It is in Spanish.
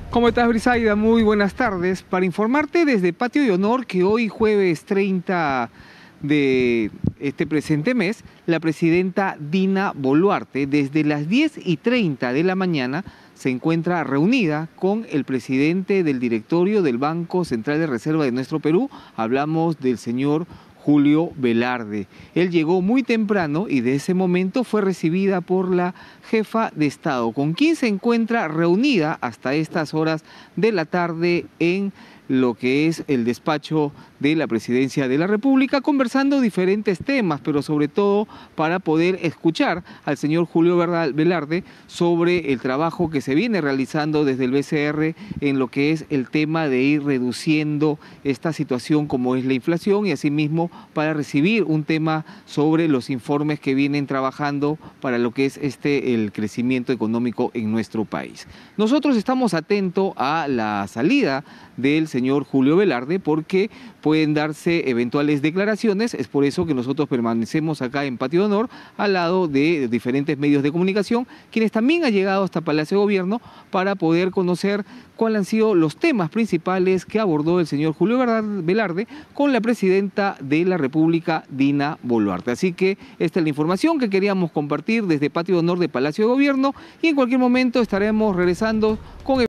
¿Cómo estás, Brisaida? Muy buenas tardes. Para informarte desde Patio de Honor que hoy jueves 30 de este presente mes, la presidenta Dina Boluarte desde las 10:30 de la mañana se encuentra reunida con el presidente del directorio del Banco Central de Reserva de nuestro Perú. Hablamos del señor Julio Velarde. Él llegó muy temprano y de ese momento fue recibida por la jefa de Estado, con quien se encuentra reunida hasta estas horas de la tarde en lo que es el despacho de la Presidencia de la República, conversando diferentes temas, pero sobre todo para poder escuchar al señor Julio Velarde sobre el trabajo que se viene realizando desde el BCR en lo que es el tema de ir reduciendo esta situación como es la inflación y asimismo para recibir un tema sobre los informes que vienen trabajando para lo que es el crecimiento económico en nuestro país. Nosotros estamos atentos a la salida del señor Julio Velarde porque pueden darse eventuales declaraciones, es por eso que nosotros permanecemos acá en Patio de Honor al lado de diferentes medios de comunicación, quienes también han llegado hasta Palacio de Gobierno para poder conocer cuáles han sido los temas principales que abordó el señor Julio Velarde con la presidenta de la República, Dina Boluarte. Así que esta es la información que queríamos compartir desde Patio de Honor de Palacio de Gobierno y en cualquier momento estaremos regresando con